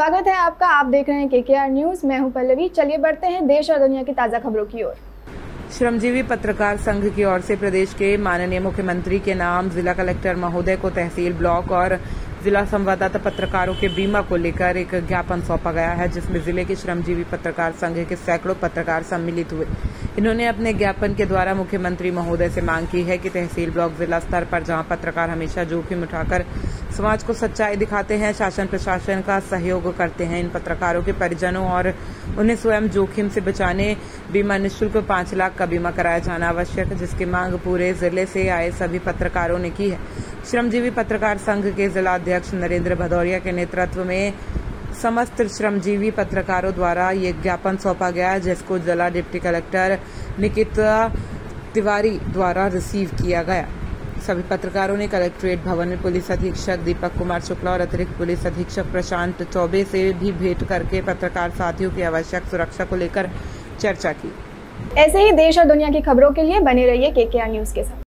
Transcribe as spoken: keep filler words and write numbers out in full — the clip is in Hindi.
स्वागत है आपका। आप देख रहे हैं केकेआर न्यूज। मैं हूं पल्लवी। चलिए बढ़ते हैं देश और दुनिया की ताजा खबरों की ओर। श्रमजीवी पत्रकार संघ की ओर से प्रदेश के माननीय मुख्यमंत्री के नाम जिला कलेक्टर महोदय को तहसील ब्लॉक और जिला संवाददाता पत्रकारों के बीमा को लेकर एक ज्ञापन सौंपा गया है, जिसमें जिले के श्रमजीवी पत्रकार संघ के सैकड़ों पत्रकार सम्मिलित हुए। इन्होंने अपने ज्ञापन के द्वारा मुख्यमंत्री महोदय से मांग की है कि तहसील ब्लॉक जिला स्तर पर जहां पत्रकार हमेशा जोखिम उठाकर समाज को सच्चाई दिखाते हैं, शासन प्रशासन का सहयोग करते हैं, इन पत्रकारों के परिजनों और उन्हें स्वयं जोखिम से बचाने बीमा निःशुल्क पांच लाख का बीमा कराया जाना आवश्यक है, जिसकी मांग पूरे जिले से आए सभी पत्रकारों ने की है। श्रमजीवी पत्रकार संघ के जिला अध्यक्ष नरेंद्र भदौरिया के नेतृत्व में समस्त श्रमजीवी पत्रकारों द्वारा ये ज्ञापन सौंपा गया, जिसको जिला डिप्टी कलेक्टर निकिता तिवारी द्वारा रिसीव किया गया। सभी पत्रकारों ने कलेक्ट्रेट भवन में पुलिस अधीक्षक दीपक कुमार शुक्ला और अतिरिक्त पुलिस अधीक्षक प्रशांत चौबे से भी भेंट करके पत्रकार साथियों की आवश्यक सुरक्षा को लेकर चर्चा की। ऐसे ही देश और दुनिया की खबरों के लिए बने रहिए केकेआर न्यूज के साथ।